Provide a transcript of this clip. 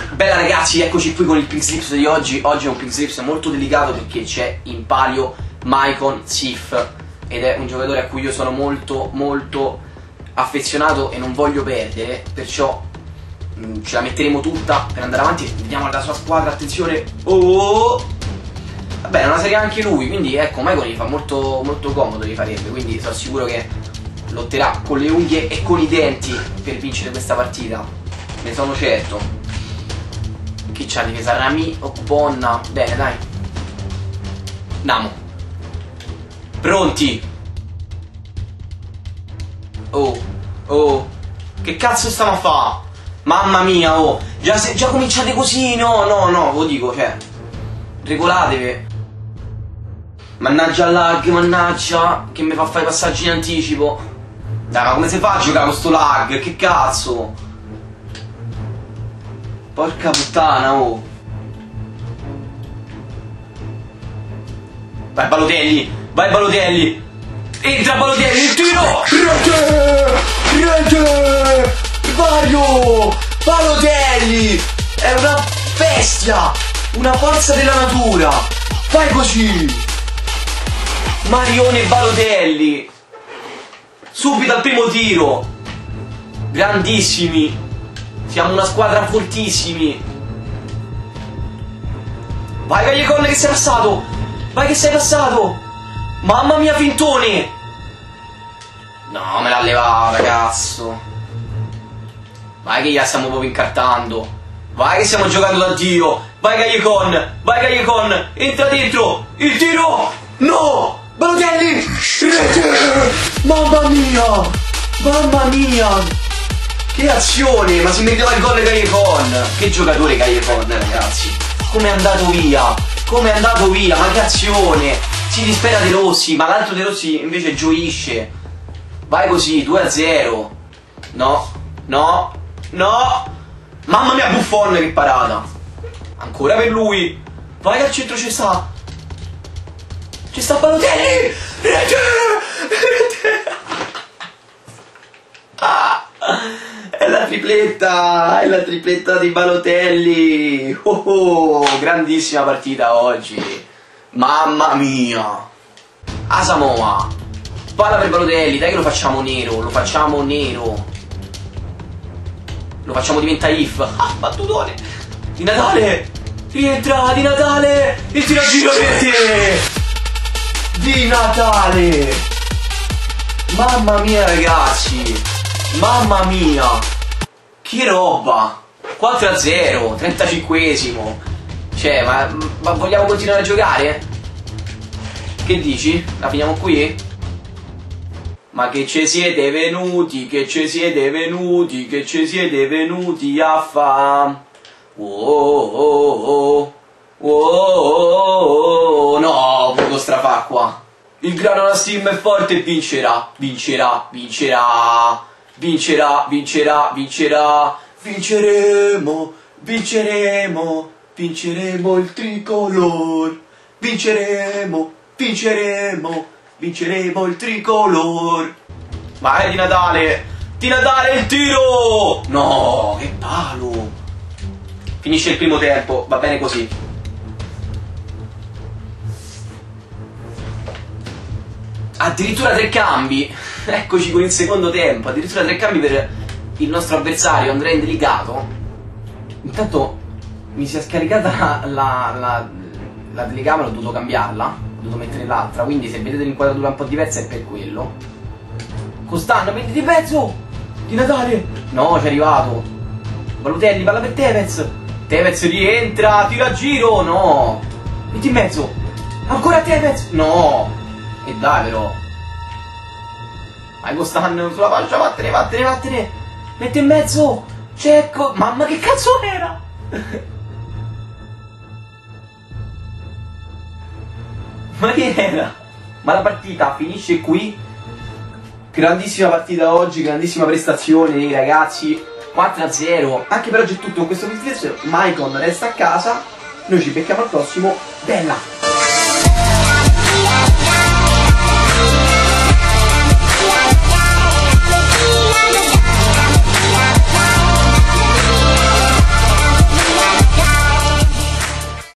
Bella ragazzi, eccoci qui con il Pink Slips di oggi. Oggi è un Pink Slips molto delicato perché c'è in palio Maicon Sif ed è un giocatore a cui io sono molto affezionato e non voglio perdere, perciò ce la metteremo tutta per andare avanti. Vediamo la sua squadra, attenzione. Oh! Vabbè, è una serie anche lui, quindi ecco, Maicon gli fa molto comodo, gli farebbe, quindi sono sicuro che lotterà con le unghie e con i denti per vincere questa partita, ne sono certo. Chi c'ha di difesa? Rami o Bonna? Bene, dai. Andiamo. Pronti. Oh. Che cazzo stiamo a fa'? Mamma mia, oh. Già cominciate così? No, ve lo dico, cioè. Regolatevi. Mannaggia lag, mannaggia. Che mi fa fare i passaggi in anticipo. Dai, ma come si fa a giocare con sto lag? Che cazzo? Porca puttana, oh. Vai Balotelli. Entra Balotelli, il tiro. Rete. Mario Balotelli è una bestia, una forza della natura. Fai così. Marione Balotelli. Subito al primo tiro. Grandissimi. Siamo una squadra fortissimi. Vai Callecon che sei passato. Vai che sei passato. Mamma mia fintone. No, me l'ha levato cazzo. Vai che la stiamo proprio incartando. Vai che stiamo giocando da Dio. Vai Callecon. Entra dentro. Il tiro. No. Balotelli. Mamma mia. Che azione, ma si meritava il gol Callecon. Che giocatore Callecon, ragazzi. Come è andato via, ma che azione. Si dispera De Rossi, ma l'altro De Rossi invece gioisce. Vai così, 2-0. No. Mamma mia, Buffon, che parata. Ancora per lui. Vai che al centro ci sta Balotelli. Rete. È la tripletta di Balotelli. Grandissima partita oggi. Mamma mia. Asamoah. Palla per Balotelli, dai che lo facciamo nero. Lo facciamo diventa if. Battutone. Di Natale. Rientra Di Natale. Il tiro a giro rete. Di Natale. Mamma mia ragazzi. Mamma mia. Che roba. 4-0, 35esimo. Cioè, ma vogliamo continuare a giocare? Che dici? La finiamo qui? Ma che ci siete venuti a fa? No, poco strafà qua. Il Granola Steam è forte e vincerà. Vinceremo il tricolor. Vinceremo il tricolor. Vai Di Natale il tiro. No, che palo. Finisce il primo tempo, va bene così. Addirittura 3 cambi. Eccoci con il secondo tempo. Addirittura 3 cambi per il nostro avversario Andrea Indelicato. Intanto mi si è scaricata la telecamera, ho dovuto cambiarla, ho dovuto mettere l'altra, quindi se vedete l'inquadratura un po' diversa è per quello. Costano, metti di mezzo. Di Natale. No, ci è arrivato. Balotelli, palla per Tevez rientra, tira a giro. No. Metti in mezzo. Ancora Tevez. No. E dai però. Vai Costan sulla fascia, vattene. Metti in mezzo. Cecco. Mamma che cazzo era. Ma che era? Ma la partita finisce qui. Grandissima partita oggi, grandissima prestazione dei ragazzi. 4-0. Anche per oggi è tutto con questo video. Maicon resta a casa. Noi ci becchiamo al prossimo. Bella.